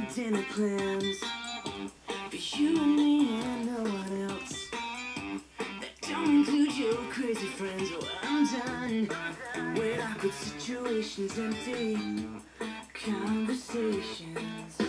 dinner plans for you and me and no one else. That don't include your crazy friends. Oh, I'm done with awkward situations, empty conversations.